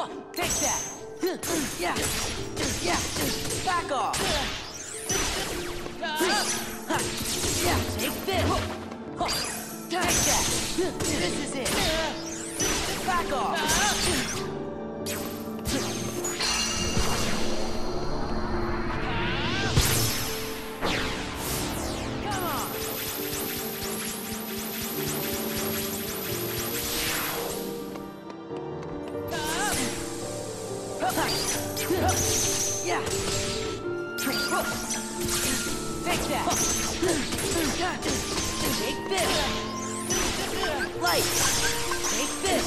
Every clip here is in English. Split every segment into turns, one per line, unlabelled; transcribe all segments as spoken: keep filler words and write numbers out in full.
Take that! Yeah! Yeah! Back off! Yeah! Take this! Take that! This is it! Back off! Come on! Yeah! Take that! Take this! Light! Take this!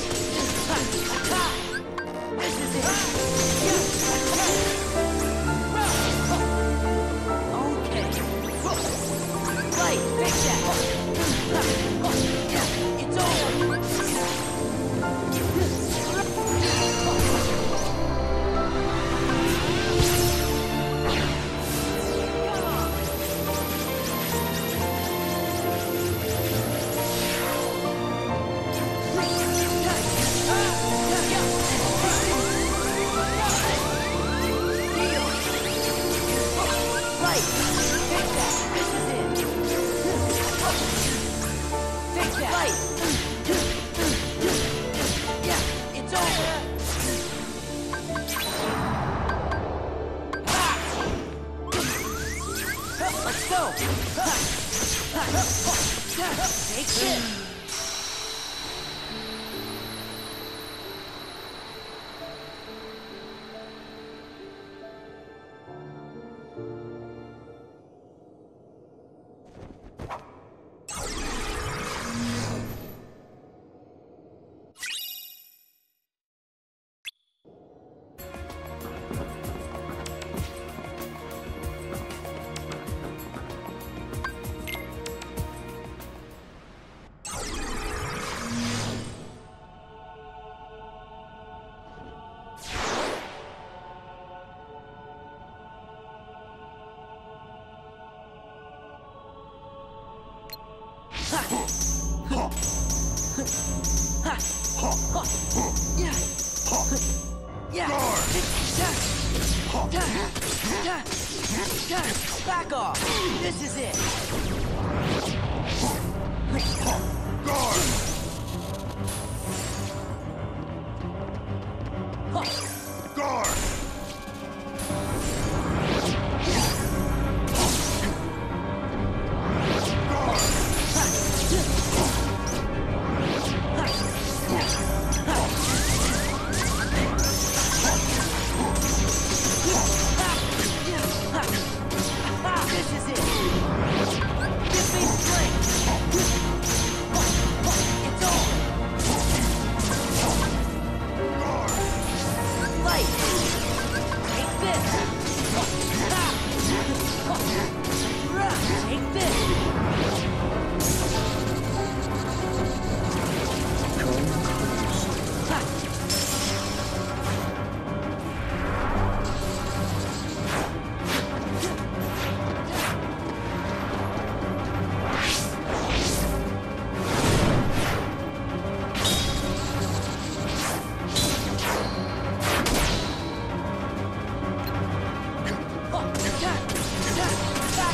This is it! Okay! Light! Take that! It's over! Take this! Back off! This is it!
Guard! Guard!
This is it! Give me strength! It's over! Light! Take this! Take this! Back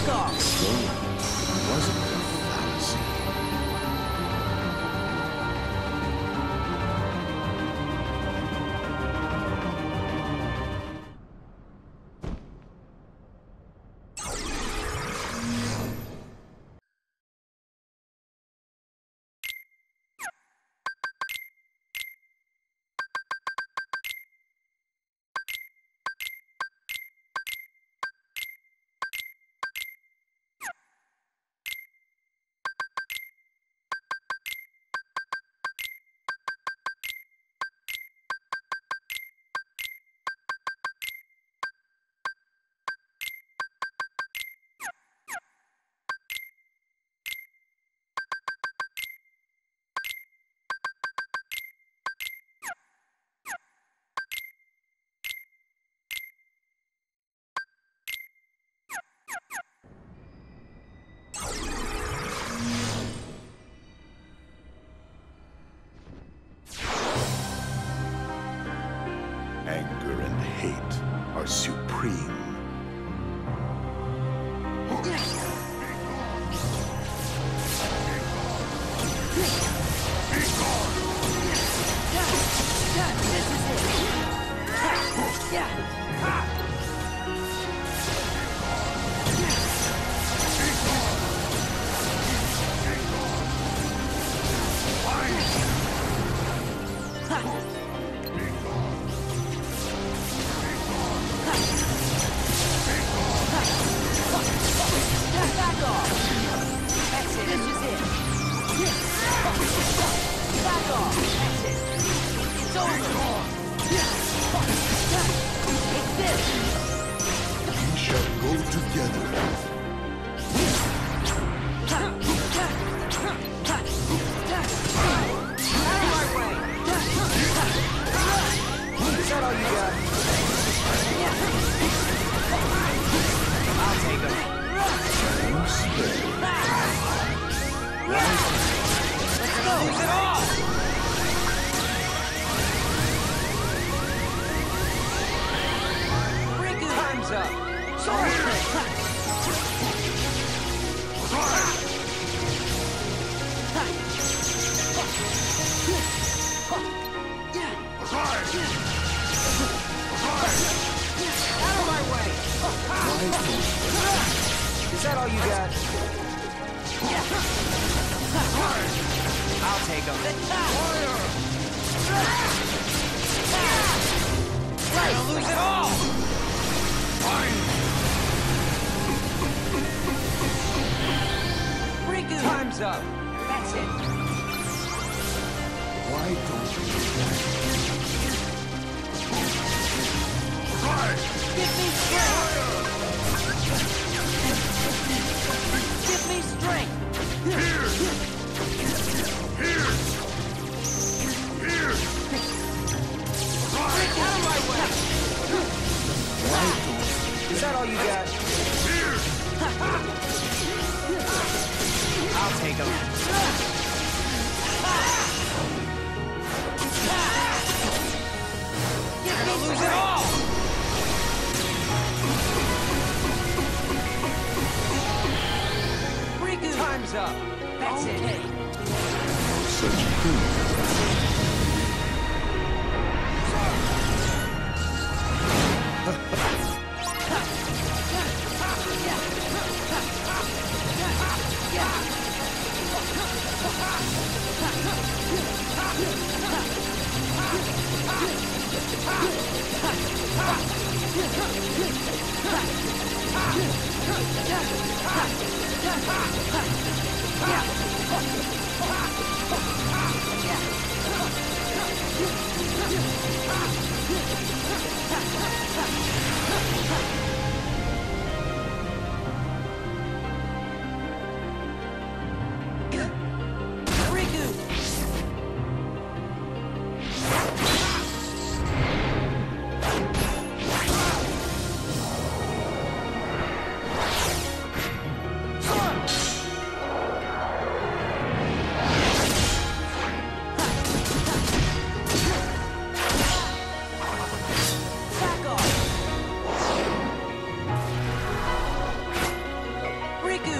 Back off! That's it, this is it! Back off! That's it! It's over! It's this!
We shall go together.
Out of my way!
Is that all you got? I'll take him.
You spare.
Let's go!
Lose it all!
Riku!
Time's up.
Sword!
Arise! Arise!
Out of my way!
Is that all you got? I'll take him.
Right!
I'll lose it all!
Riku!
Time's up.
That's it!
Why don't you Arise!
Give me strength! Give me strength!
Here! Here! Here! Arise!
Out of my way!
Why don't
Is that all you got?
Here!
I'll take him.
Give me
I'll lose it
strength!
all!
Riku!
Time's up.
That's
Okay.
it!
such thing?
Riku! Back off! Riku!